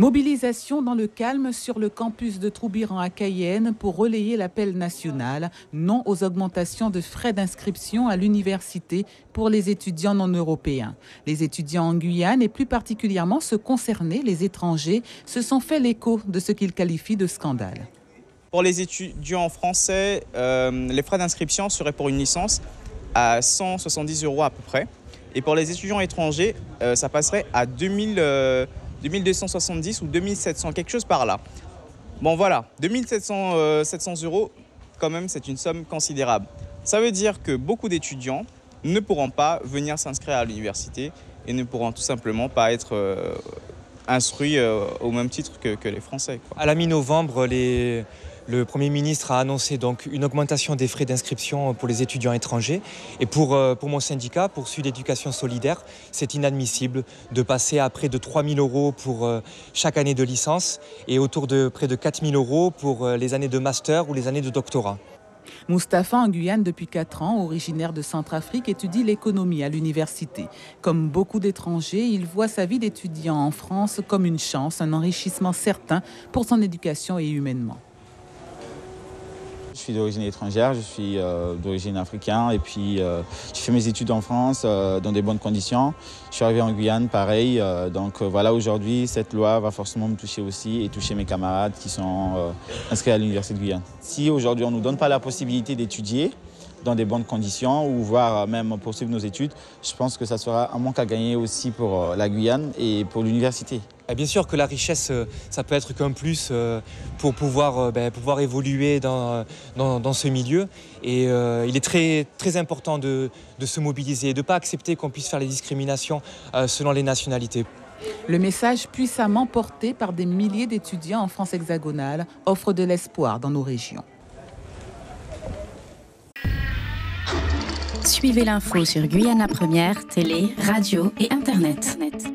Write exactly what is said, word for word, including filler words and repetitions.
Mobilisation dans le calme sur le campus de Troubiran à Cayenne pour relayer l'appel national, non aux augmentations de frais d'inscription à l'université pour les étudiants non européens. Les étudiants en Guyane et plus particulièrement ceux concernés, les étrangers, se sont fait l'écho de ce qu'ils qualifient de scandale. Pour les étudiants français, euh, les frais d'inscription seraient pour une licence à cent soixante-dix euros à peu près. Et pour les étudiants étrangers, euh, ça passerait à deux mille, euh, deux mille deux cent soixante-dix ou deux mille sept cents, quelque chose par là. Bon voilà, deux mille sept cents euros, quand même, c'est une somme considérable. Ça veut dire que beaucoup d'étudiants ne pourront pas venir s'inscrire à l'université et ne pourront tout simplement pas être euh, instruits euh, au même titre que, que les Français, quoi. À la mi-novembre, les... le Premier ministre a annoncé donc une augmentation des frais d'inscription pour les étudiants étrangers. Et pour, pour mon syndicat, pour Sud Éducation Solidaire, c'est inadmissible de passer à près de trois mille euros pour chaque année de licence et autour de près de quatre mille euros pour les années de master ou les années de doctorat. Mustapha, en Guyane depuis quatre ans, originaire de Centrafrique, étudie l'économie à l'université. Comme beaucoup d'étrangers, il voit sa vie d'étudiant en France comme une chance, un enrichissement certain pour son éducation et humainement. Je suis d'origine étrangère, je suis euh, d'origine africaine et puis euh, j'ai fait mes études en France euh, dans des bonnes conditions. Je suis arrivé en Guyane, pareil. Euh, donc euh, voilà, aujourd'hui, cette loi va forcément me toucher aussi et toucher mes camarades qui sont euh, inscrits à l'Université de Guyane. Si aujourd'hui on ne nous donne pas la possibilité d'étudier dans des bonnes conditions ou voire même poursuivre nos études, je pense que ça sera un manque à gagner aussi pour la Guyane et pour l'université. Bien sûr que la richesse, ça peut être qu'un plus pour pouvoir, ben, pouvoir évoluer dans, dans, dans ce milieu. Et euh, il est très, très important de, de se mobiliser et de ne pas accepter qu'on puisse faire les discriminations euh, selon les nationalités. Le message puissamment porté par des milliers d'étudiants en France hexagonale offre de l'espoir dans nos régions. Suivez l'info sur Guyana Première, télé, radio et internet.